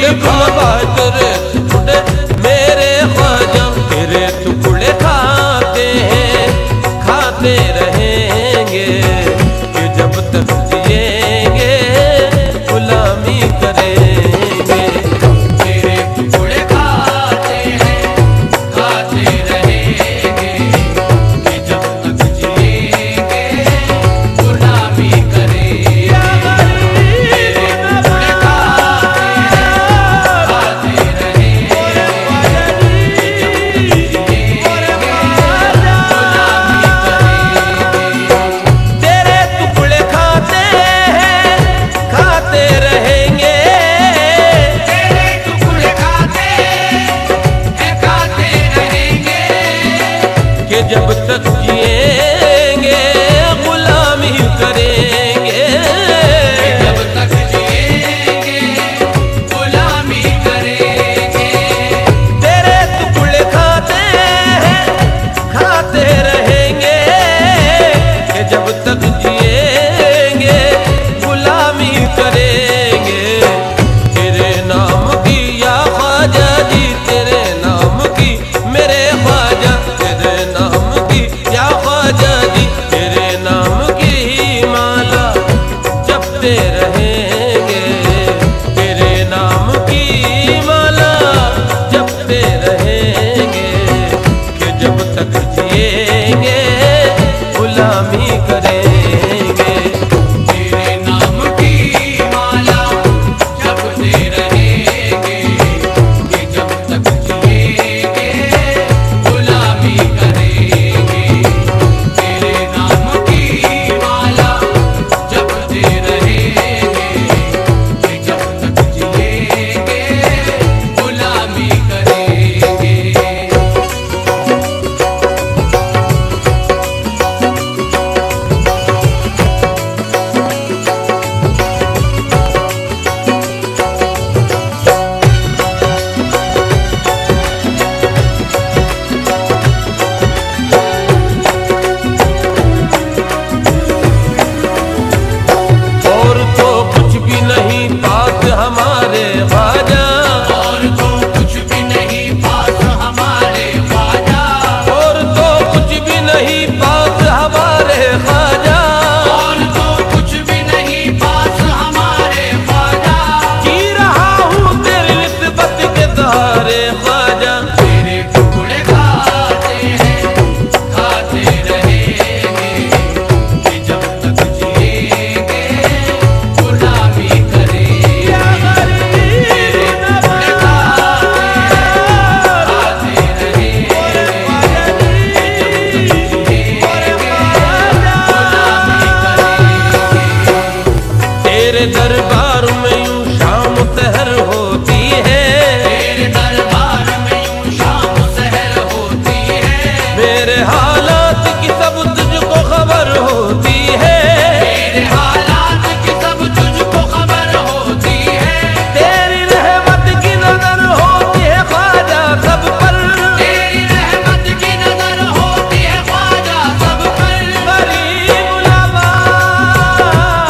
बाबा तेरे टुकड़े मेरे ख्वाजा तेरे टुकड़े खाते हैं, खाते रहेंगे कि जब तक जिएंगे गुलामी करेंगे। तेरे टुकड़े खाते हैं, खाते रहेंगे कि जब तक जिएंगे गुलामी करेंगे। तेरे टुकड़े खाते हैं, खाते रहेंगे कि जब तक जिएंगे गुलामी करेंगे। तेरे टुकड़े खाते हैं, खाते रहेंगे, तेरे टुकड़े खाते हैं, खाते रहेंगे कि जब तक जिएंगे गुलामी करेंगे। जब तक जिएंगे गुलामी करेंगे। तेरे टुकड़े खाते हैं, खाते रहेंगे कि जब तक जिएंगे गुलामी करेंगे। तेरे नाम की या ख्वाजा जी, तेरे नाम की मेरे ख्वाजा, तेरे नाम की या ख्वाजा जी, तेरे नाम की माला जपते रहेंगे। तेरे नाम की माला जपते रहेंगे कि जब तक जिएंगे गुलामी करेंगे। तेरे नाम की माला जपते रहेंगे कि जब तक जिएंगे गुलामी करेंगे। तेरे नाम की माला जपते रहेंगे कि जब तक जिएंगे गुलामी करेंगे। और तो कुछ भी नहीं पास हमारे ख्वाजा, और तो कुछ भी नहीं पास हमारे ख्वाजा। और तो कुछ भी नहीं पास हमारे ख्वाजा। और तो कुछ भी नहीं पास हमारे ख्वाजा। जी रहा हूँ तेरी निस्बत के सहारे ख्वाजा। तेरे टुकड़े खाते हैं, खाते रहेंगे कि जब तक जिएंगे गुलामी करेंगे। तेरे टुकड़े खाते हैं, खाते रहेंगे कि जब तक जिएंगे गुलामी करेंगे। तेरे दरबार में यूं शाम सहर होती है, तेरे दरबार में यूं शाम सहर होती है। मेरे हालात की सब तुझको खबर होती है। तेरे हालात की सब तुझको खबर होती है। तेरी रहमत की नजर होती है ख्वाजा सब पर। तेरी रहमत की नजर होती है ख्वाजा सब पर। गरीब नवाज,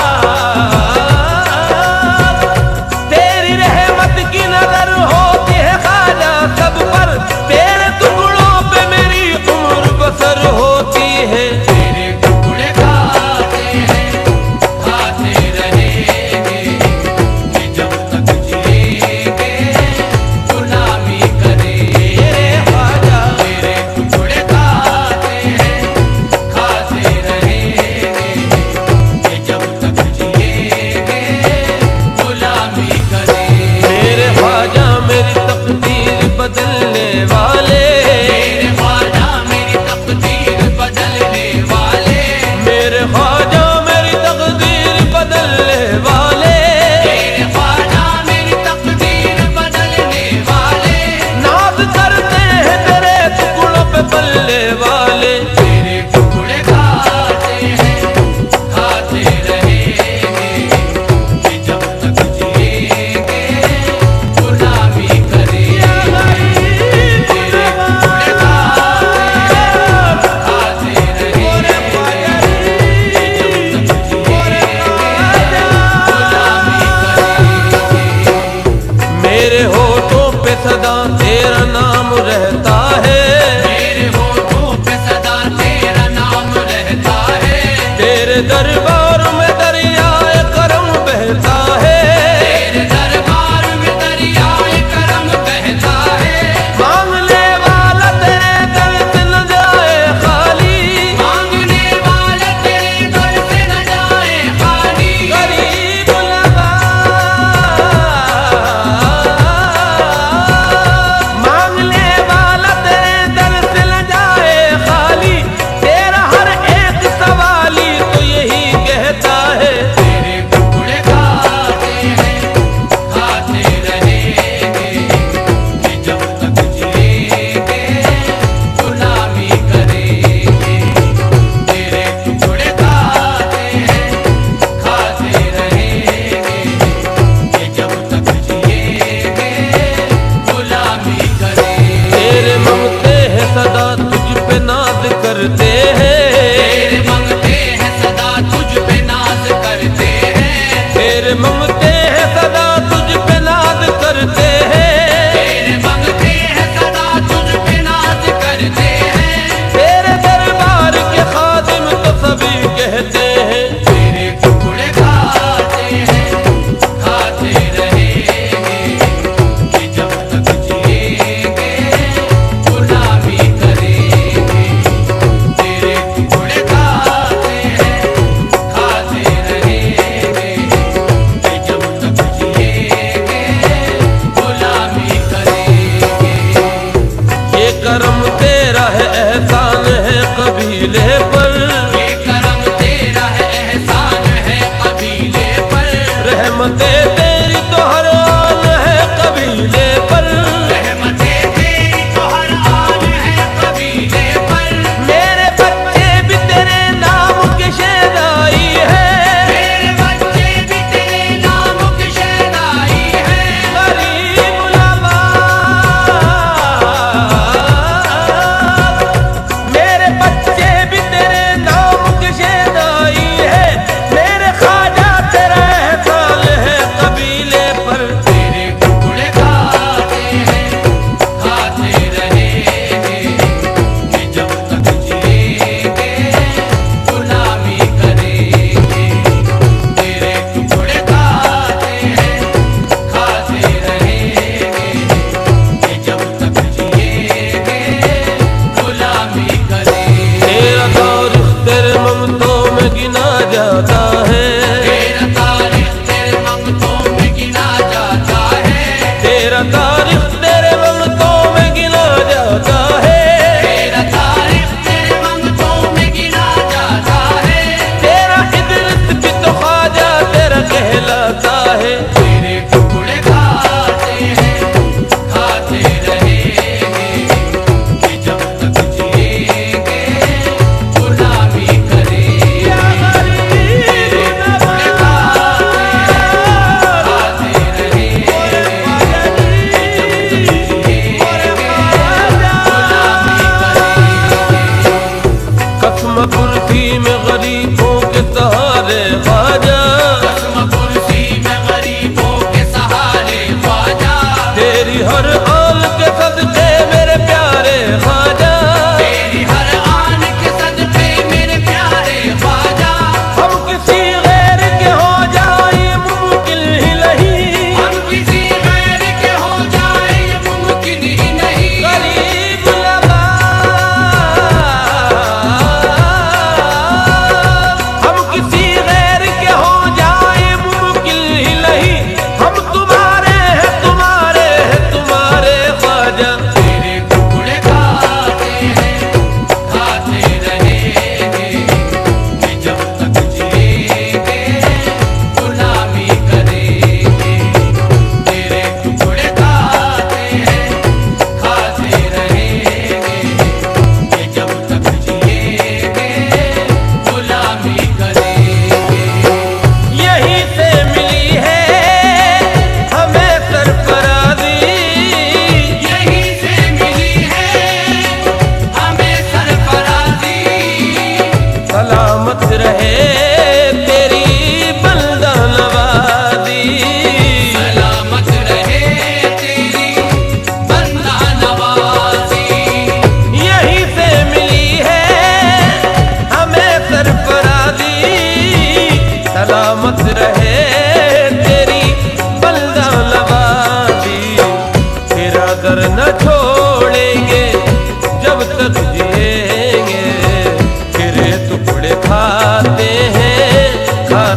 तेरी रहमत की नजर होती है ख्वाजा सब पर। तेरे टुकड़ों पे मेरी उम्र बसर होती है। तेरे टुकड़े खाते हैं, खाते रहेंगे कि जब तक जिएंगे गुलामी करेंगे। ख्वाजा तेरे टुकड़े खाते हैं, खाते रहेंगे कि जब तक जिएंगे गुलामी करेंगे। मेरे ख्वाजा मेरी तकदीर बदलने वाले, मेरे ख्वाजा मेरी तकदीर बदलने वाले। मेरे ख्वाजा मेरी तकदीर बदलने वाले। मेरे ख्वाजा मेरी तकदीर बदलने वाले। नाज करते हैं तेरे टुकड़ों पे बल्ले वाले। तेरे टुकड़े खाते हैं, खाते रहेंगे कि जब तक जिएंगे गुलामी करेंगे। तेरे टुकड़े खाते हैं, खाते रहेंगे कि जब तक जिएंगे गुलामी करेंगे। मेरे दरबार में दरियाए करम बहता है, तेरे दरबार में दरियाए करम बहता है। मांगने वाला तेरे दर से न जाए खाली, मांगने वाला तेरे दर से न जाए खाली। गरीब मांगने वाला तेरे दर से न जाए खाली, तेरा हर एक सवाली तो यही कहता है। तेरे टुकड़े खाते हैं, खाते रहेंगे, कि जब तक जिएंगे गुलामी करेंगे। तेरे टुकड़े खाते हैं, खाते रहेंगे, कि जब तक जिएंगे गुलामी करेंगे। तेरे मंगते हैं सदा तुझ पे नाज करते हैं, तेरे मंगते हैं सदा तुझ पे नाज करते हैं। तेरे मंगते हैं सदा तुझ पे नाज करते हैं, तेरे मंगते हैं सदा तुझ पे नाज करते हैं। तेरे दरबार के खादिम तो सभी कहते हैं। तेरे टुकड़े खाते हैं, खाते रहेंगे, कि जब तक जिएंगे गुलामी करेंगे। तेरे टुकड़े खाते हैं, खाते रहेंगे, कि जब तक जिएंगे गुलामी करेंगे। ये करम तेरा है एहसान है कबीले पर, ये करम तेरा है एहसान है कबीले पर। रहमते तेरी तो हर आन है कबीले पर। रहमते तेरी तो हर आन है कबीले पर। मेरे बच्चे भी तेरे नाम के शहदाई है, मेरे बच्चे भी तेरे नाम की शहनाई है। गरीब मेरे बच्चे भी तेरे नाम के शहदाई है, मेरे ख्वाजा तेरा एहसान है कबीले पर। तेरे टुकड़े खाते हैं, खाते रहेंगे, कि जब तक जिएंगे गुलामी करेंगे। तेरे टुकड़े खाते हैं, खाते रहेंगे, कि जब तक जिएंगे गुलामी करेंगे। तेरा तारीख तेरे ममतों में गिना जाता है, तेरा तारीख तेरे मंगतों में गिना जाता है। तेरा तारीख तेरे ममतों में गिना जाता है, तेरा तारीख तेरे मंगतों में गिना जाता है। तेरा इद्रिस भी तो ख्वाजा तेरा कहलाता है। तेरे टुकड़े खाते हैं, खाते रहेंगे, कि जब तक जिएंगे गुलामी करेंगे। तेरे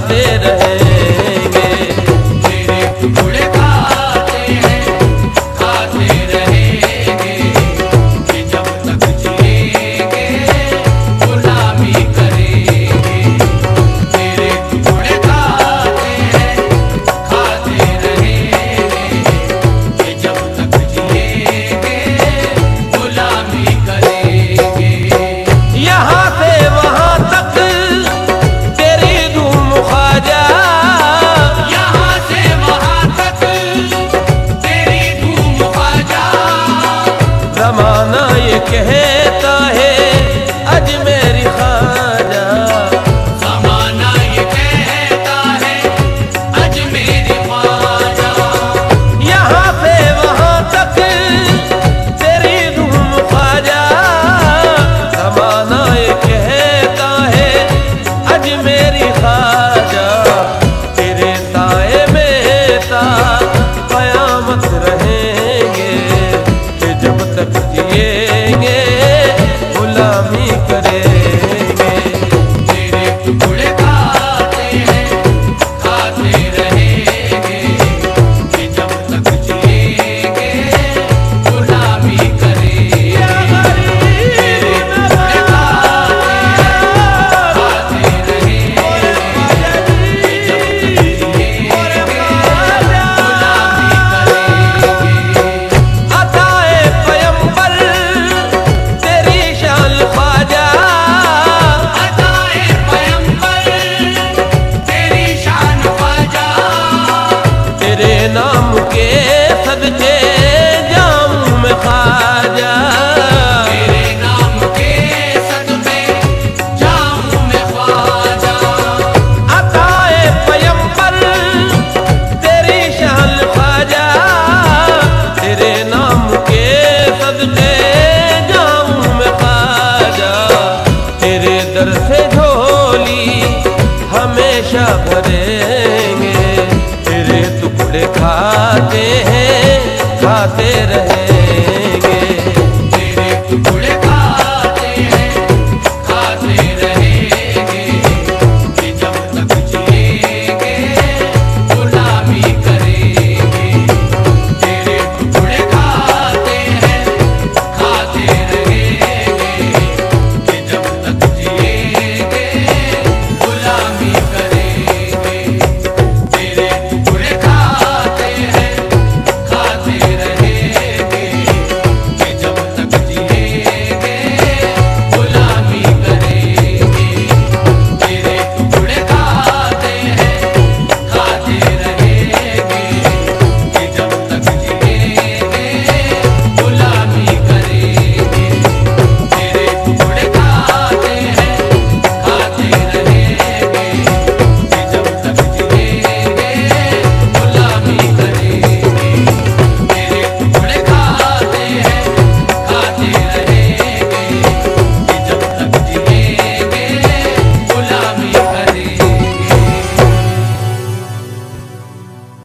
खाते रहेंगे। तेरे टुकड़े खाते हैं, खाते रहेंगे, कि जब तक जिएंगे गुलामी करेंगे। तेरे टुकड़े खाते हैं, खाते रहेंगे, कि जब तक जिएंगे गुलामी करेंगे। यहाँ से वहाँ तक तेरी धूम ख्वाजा, यहाँ से वहाँ तक तेरी धूम ख्वाजा। ज़माना ये कहता है अजमेरी ख्वाजा। ज़माना ये कहता है अजमेरी ख्वाजा। यहाँ से वहाँ तक तेरी धूम ख्वाजा। ज़माना ये कहता है अजमेरी ख्वाजा। तेरे साए में ता क़यामत रहेंगे, कि जब तक जिएंगे गुलामी करेंगे। तेरे टुकड़े खाते हैं, खाते रहेंगे, कि जब तक जिएंगे गुलामी करेंगे। तेरे टुकड़े खाते हैं, खाते रहेंगे, कि जब तक जिएंगे गुलामी करेंगे। अताए पैगंबर तेरी शान ख्वाजा। अताए पैगंबर तेरी शान ख्वाजा। तेरे नाम के सदके जाऊं मैं ख्वाजा। तेरे नाम के सदके जाऊं मैं ख्वाजा। अताए पैगंबर तेरी शान ख्वाजा। तेरे नाम के सदके जाऊं मैं ख्वाजा। तेरे दर से झोली हमेशा भरेंगे। तेरे टुकड़े खाते हैं, खाते रहेंगे।